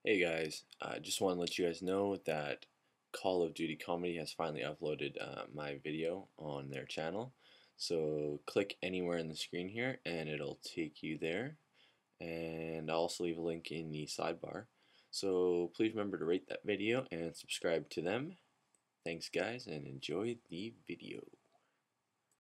Hey guys, just want to let you guys know that Call of Duty Comedy has finally uploaded my video on their channel. So click anywhere in the screen here and it'll take you there. And I'll also leave a link in the sidebar. So please remember to rate that video and subscribe to them. Thanks guys and enjoy the video.